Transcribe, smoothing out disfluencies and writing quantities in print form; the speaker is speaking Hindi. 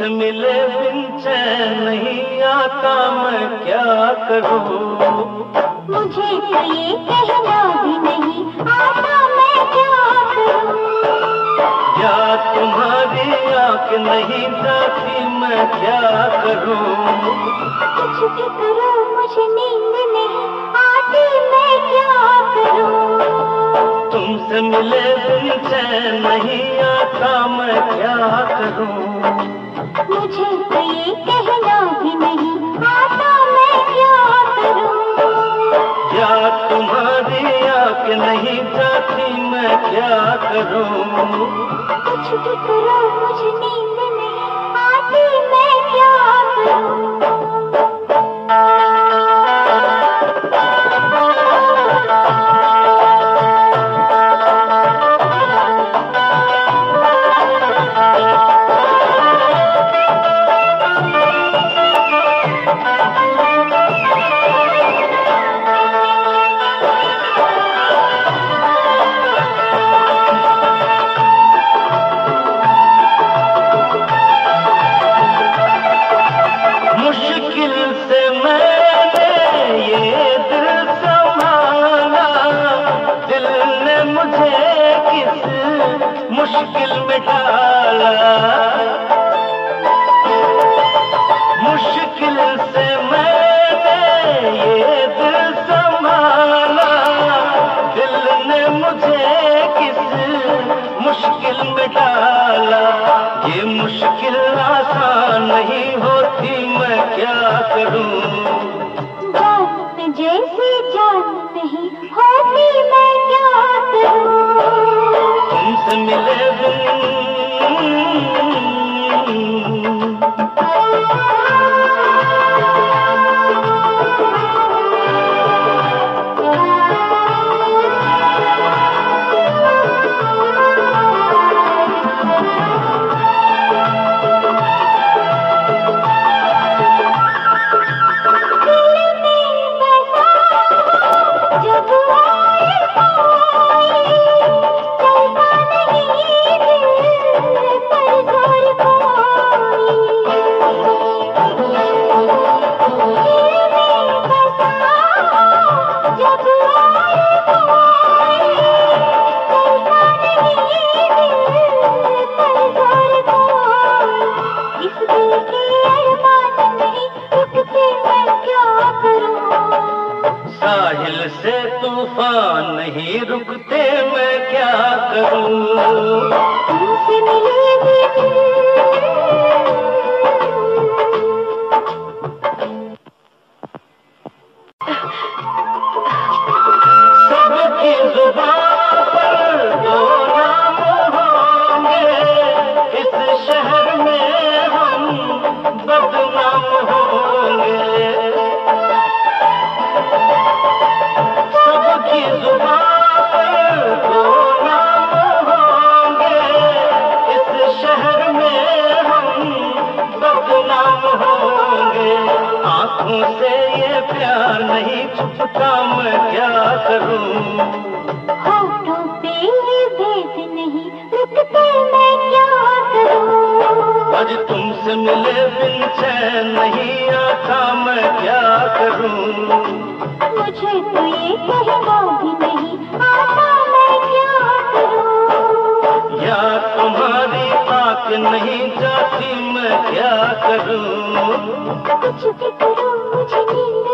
तुमसे मिले बिन चैन नहीं आता, मैं क्या करूं? मुझे तो ये कहना भी नहीं आता, मैं क्या करूं? याद तुम्हारी आंख नहीं जाती, मैं क्या करूं? कुछ भी करो मुझे नींद नहीं आती, मैं क्या करूं? तुमसे मिले बिन चैन नहीं आता, मैं क्या करूं? मुझे तो ये कहना भी नहीं आता, मैं क्या करूं? याद तुम्हारी आंख नहीं जाती, मैं क्या करूं? कुछ भी करो मुझे नींद नहीं आती, मैं क्या करूं? मुश्किल में डाला, मुश्किल से मैंने ये दिल संभाला, दिल ने मुझे किस मुश्किल में डाला। ये मुश्किल आसान नहीं होती, मैं क्या करूं? जान पे जैसी जान नहीं होती, मैं क्या करूं? तुमसे मिले साहिल से तूफान नहीं रुकते, मैं क्या करूं? तुमसे मिले सबकी जुबान पर दो नाम होंगे, इस शहर में हम बदनाम होंगे। सबकी जुबान पर दो नाम होंगे, इस शहर में हम बदनाम होंगे। आंखों से ये प्यार नहीं छुपता, मैं क्या करूं? होठों पे ये भेद नहीं रुकते, मैं क्या करूं? आज तुमसे मिले बिन चैन नहीं आता, मैं क्या करूं? मुझे तो ये कहना भी नहीं आता, मैं क्या करूं? याद तुम्हारी आंख नहीं जाती, मैं क्या करूं? कुछ भी करो मुझे नींद